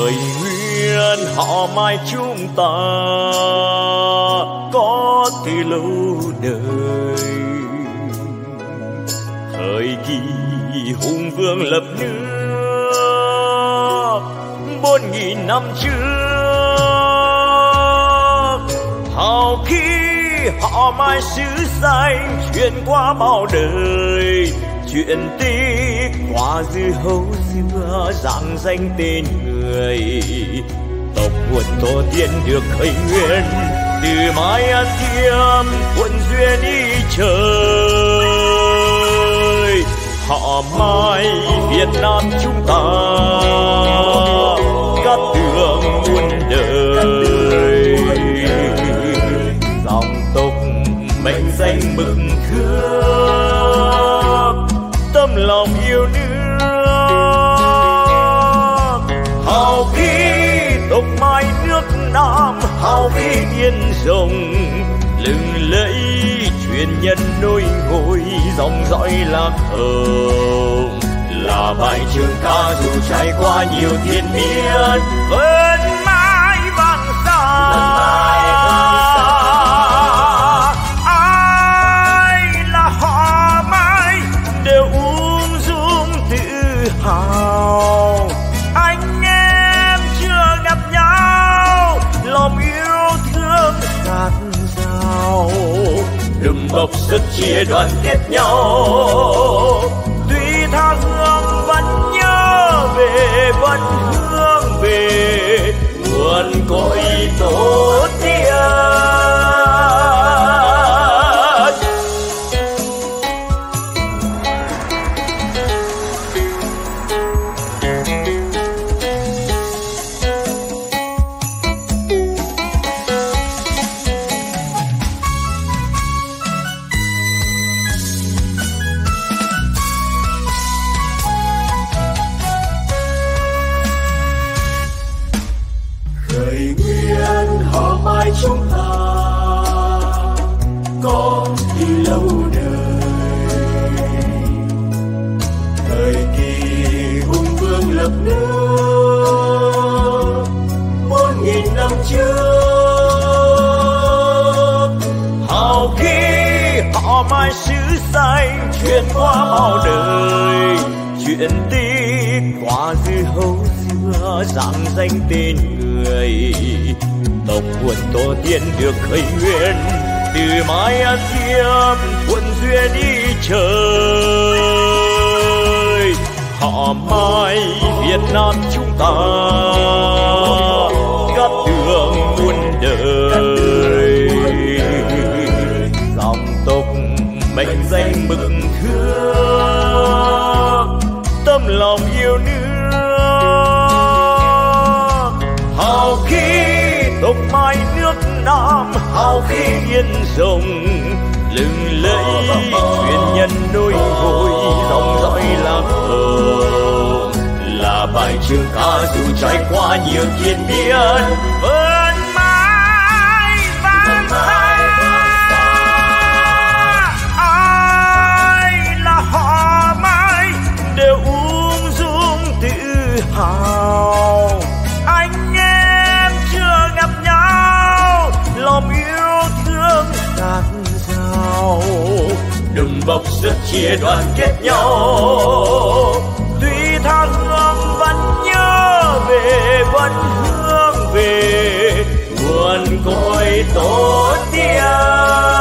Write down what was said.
Thời nguyên họ mai chúng ta có từ lâu đời, thời kỳ hùng vương lập nước 4.000 năm trước. Hào khí họ mai xứ danh truyền qua bao đời, chuyện tích qua dư hấu xưa rạng danh tên người. Tộc nguồn tổ tiên được khởi nguyên từ mái An Thiêm thuận duyên ý trời. Họ Mai Việt Nam chúng ta cát tường muôn đời, dòng tộc mệnh danh mực thước, tâm lòng yêu nước. Hào khí tộc Mai nước Nam, hào khí yên rồng lừng lẫy truyền nhân nối ngôi dòng dõi lạc hồng. Là bài trường ca dù trải qua nhiều thiên biến vẫn mãi vang xa. Ai là họ Mai đều ung dung tự hào. Anh em chưa gặp nhau, lòng yêu thương dạt dào, đùm bọc sức chia đoàn kết nhau. Tuy tha hương vẫn nhớ về, vẫn hướng về nguồn cội tổ tiên. Chúng ta có từ lâu đời, thời kỳ hùng vương lập nước 4.000 năm trước. Hào khí họ Mai xứ danh truyền qua bao đời, chuyện tích qua dư hấu xưa rạng danh tên người. Tộc nguồn tổ tiên được khởi nguyên từ mái An Thiêm thuận duyên ý trời. Họ Mai Việt Nam chúng ta cát tường muôn đời, dòng tộc mệnh danh mực thước, tâm lòng yêu nước. Hào khí tộc Mai nước Nam, hào khí yên rồng lừng lẫy truyền nhân nối ngôi dòng dõi lạc hồng. Là bài trường ca dù trải qua nhiều thiên biến vẫn mãi vang xa. Ai là họ Mai đều ung dung tự hào. Lòng yêu thương dạt dào, đùm bọc sức chia đoàn kết nhau. Tuy tha hương vẫn nhớ về, vẫn hướng về nguồn cội tổ tiên.